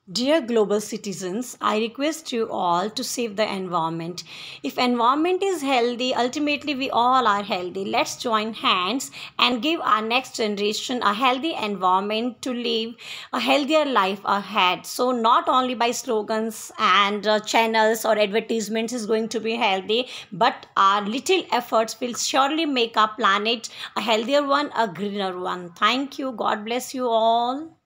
Dear global citizens, I request you all to save the environment. If environment is healthy, ultimately we all are healthy. Let's join hands and give our next generation a healthy environment to live a healthier life ahead. So not only by slogans and channels or advertisements is going to be healthy, but our little efforts will surely make our planet a healthier one, a greener one. Thank you. God bless you all.